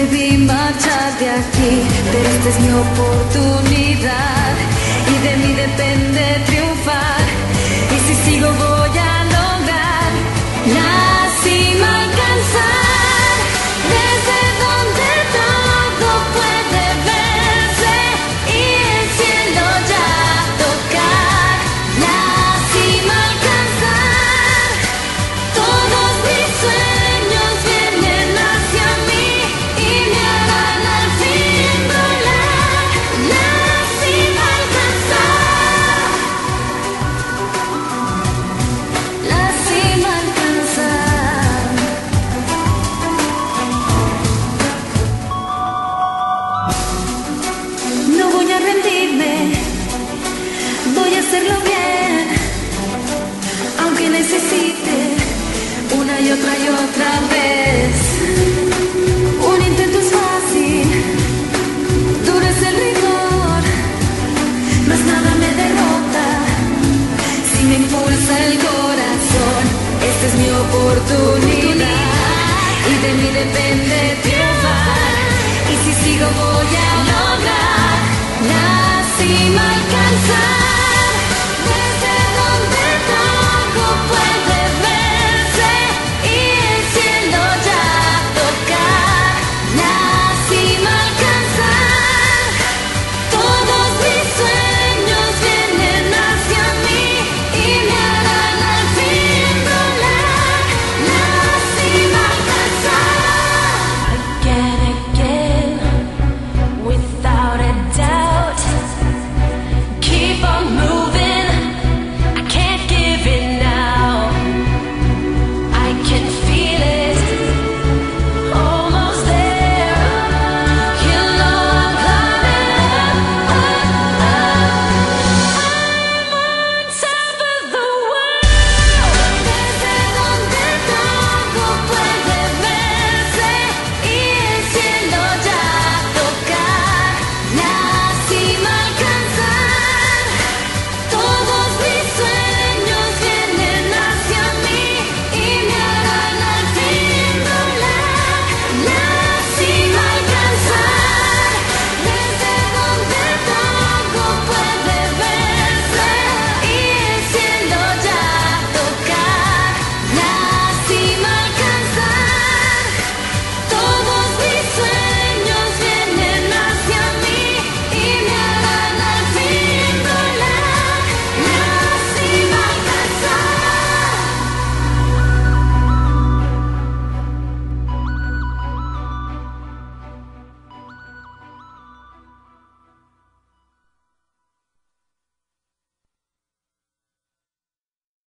Prohibí marchar de aquí, pero esta es mi oportunidad y de mí depende triunfar. Y si sigo voy a lograr la cima alcanzar, desde donde todo puede verse y el cielo ya tocar. La cima alcanzar, todos mis sueños vienen hacia mí y me harán al fin volar. La cima alcanzar, la cima alcanzar. No voy a rendirme, voy a hacerlo bien, aunque necesite una y otra vez. Un intento es fácil, duro es el rigor, mas nada me derrota si me impulsa el corazón. Esta es mi oportunidad y de mí depende triunfar. Y si sigo voy a lograr la cima alcanzar.